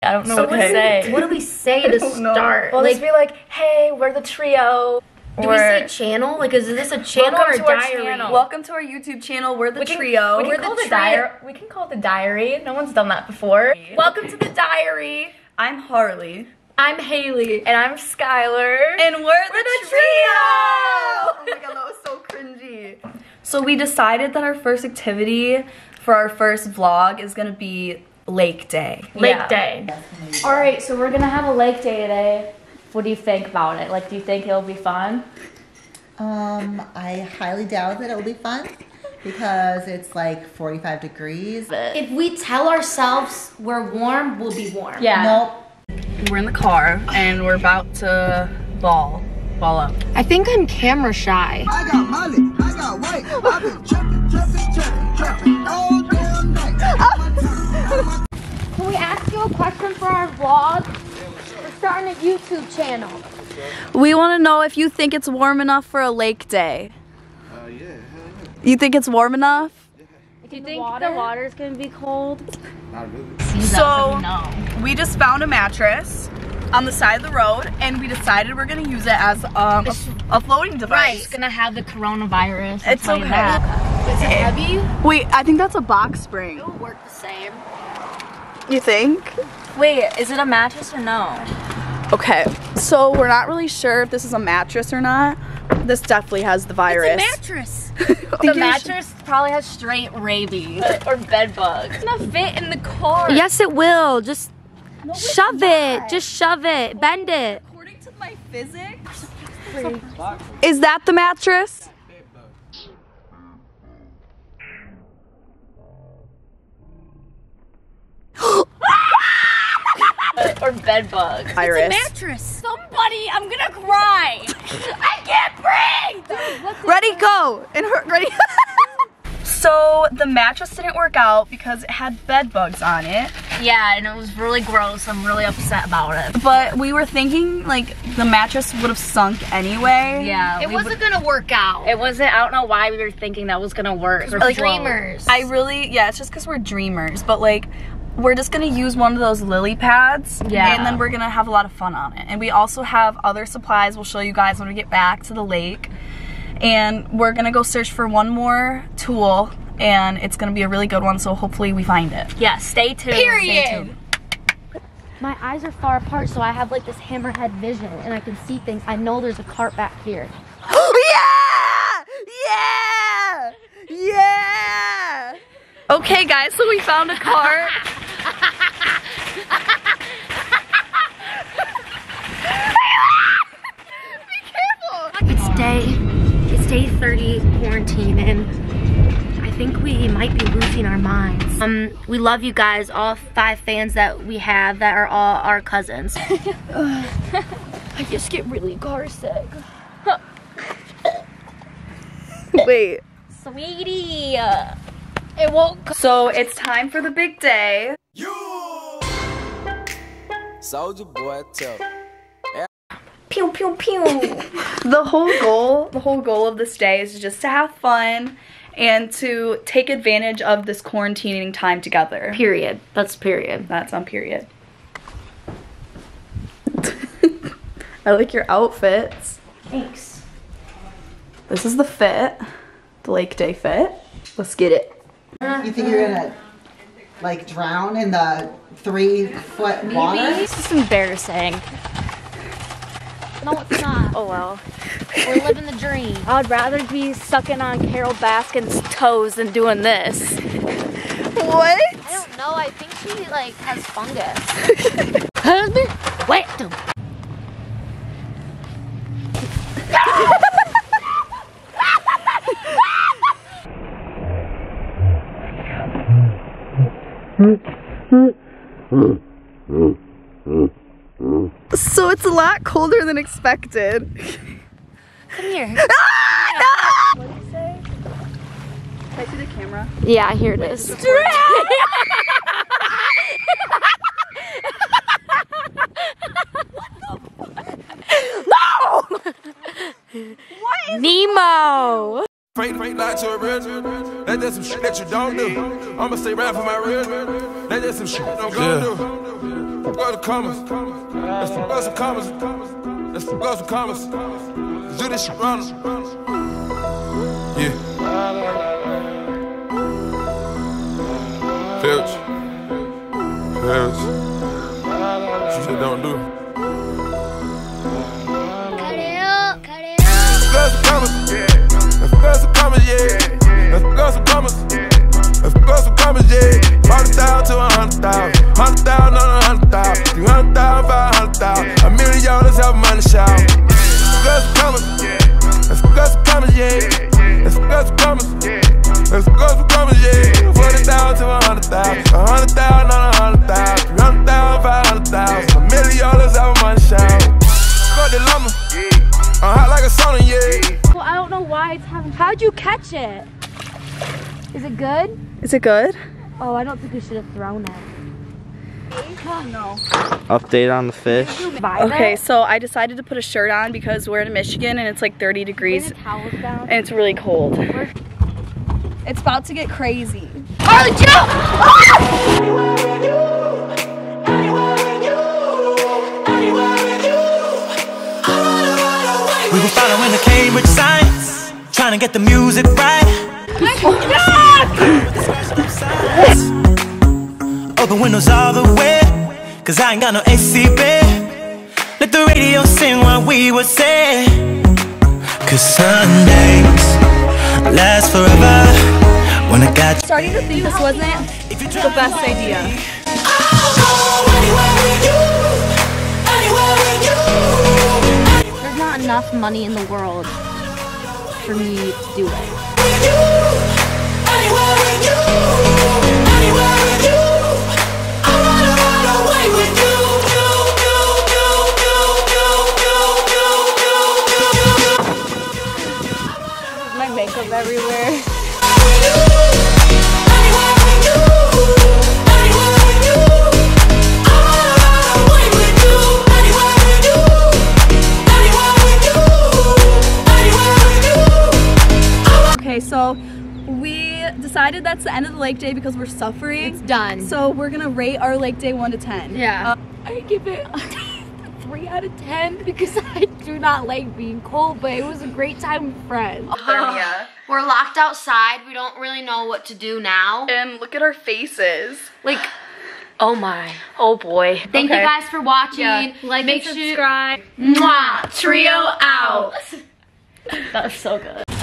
I don't know what to say. What do we say to start? Well, let's be like, hey, we're the trio. Do we say channel? Like, is this a channel or a diary? Welcome to our YouTube channel. We're the trio. We can call it the diary. We can call it the diary. No one's done that before. Welcome to the diary. I'm Harley. I'm Haley. And I'm Skylar. And we're the trio! Oh my god, that was so cringy. So we decided that our first activity for our first vlog is gonna be lake day. Lake day. Alright, so we're gonna have a lake day today. What do you think about it? Like, do you think it'll be fun? I highly doubt that it will be fun because it's like 45 degrees. If we tell ourselves we're warm, we'll be warm. Yeah. Nope. We're in the car and we're about to ball up. I think I'm camera shy. I got money, I got weight, I've been trapping all damn night. Can we ask you a question for our vlog? We're starting a YouTube channel. We want to know if you think it's warm enough for a lake day. Yeah. You think it's warm enough? Do you think the water's gonna be cold? Not really. So we just found a mattress on the side of the road and we decided we're gonna use it as a floating device. Right, it's gonna have the coronavirus. It's okay. Is it heavy? Wait, I think that's a box spring. It'll work the same. You think? Wait, is it a mattress or no? Okay, so we're not really sure if this is a mattress or not. This definitely has the virus. It's a mattress. The mattress probably has straight rabies or bed bugs. It's not fit in the car. Yes, it will. Just shove it. Just shove it. Bend it. According to my physics, is that the mattress? Or bed bugs. Virus. It's a mattress. Somebody, I'm gonna cry. I can't breathe. Ready, go. And ready. So the mattress didn't work out because it had bed bugs on it. Yeah, and it was really gross. I'm really upset about it. But we were thinking like the mattress would have sunk anyway. Yeah. It wasn't gonna work out. It wasn't, I don't know why we were thinking that was gonna work. We're dreamers. Yeah, it's just because we're dreamers. But like, we're just gonna use one of those lily pads. Yeah. And then we're gonna have a lot of fun on it. And we also have other supplies we'll show you guys when we get back to the lake. And we're gonna go search for one more tool and it's gonna be a really good one, so hopefully we find it. Yeah, stay tuned. Period. Stay tuned. My eyes are far apart, so I have like this hammerhead vision and I can see things. I know there's a cart back here. Yeah! Yeah! Okay guys, so we found a cart. It's day 30 quarantine and I think we might be losing our minds. We love you guys, all 5 fans that we have that are all our cousins. I just get really car sick. Wait. Sweetie, it won't. So it's time for the big day. Soulja boy, tell. Pew pew pew. The whole goal of this day is just to have fun and to take advantage of this quarantining time together. Period. That's period. That's on period. I like your outfits. Thanks. This is the fit, the lake day fit. Let's get it. You think you're gonna like drown in the 3-foot water? This is embarrassing. No, it's not. Oh well. We're living the dream. I'd rather be sucking on Carol Baskin's toes than doing this. What? I don't know. I think she like has fungus. Husband? Wait. So it's a lot colder than expected. Come here. Ah, no! What did you say? Can I see the camera? Yeah, here it is. No! What? Nemo! Fake lie to a real. That's just some shit that you don't do. I'ma stay right for my real. That's just some shit I'm gonna do. forgot the commas. Let's forgot some commas. Let's forgot some commas. Let's do this shit round. Yeah. Filch. Shit don't do. Cut it up, cut it Let's forgot some commas. Let's forgot some commas, yeah. Let's forgot some commas. Let's forgot some commas, yeah. 100,000 to 100,000. 100,000 on 100,000. 300,000, 500,000. $1 million have money shout. Let's forgot some commas. Let's forgot some commas, yeah. Let's forgot some commas. Let's forgot some commas, yeah. 40,000 to 100,000. 100,000 on 100,000. 300,000, 500,000. $1 million have money shout. Got the llama. I'm hot like a sauna, yeah. Well, I don't know why it's having. How'd you catch it? Is it good? Is it good? Oh, I don't think we should have thrown it. No. Update on the fish. Okay, so I decided to put a shirt on because we're in Michigan and it's like 30 degrees and it's really cold. It's about to get crazy. Harley, jump! We were following the Cambridge science, trying to get the music right. Open windows all the way, cause I ain't got no AC, babe. Let the radio sing what we would say. Cause Sundays last forever. When I got Starting to think this wasn't the best idea. There's not enough money in the world for me to do it. My makeup everywhere. Okay, so we decided that's the end of the lake day because we're suffering. It's done. So we're gonna rate our lake day 1 to 10. Yeah. I give it a 3 out of 10 because I do not like being cold, but it was a great time with friends. We're locked outside. We don't really know what to do now. And look at our faces. Like, oh my, oh boy. Thank you guys for watching. Yeah. Like Make and sure- subscribe. Mwah, trio out. That was so good.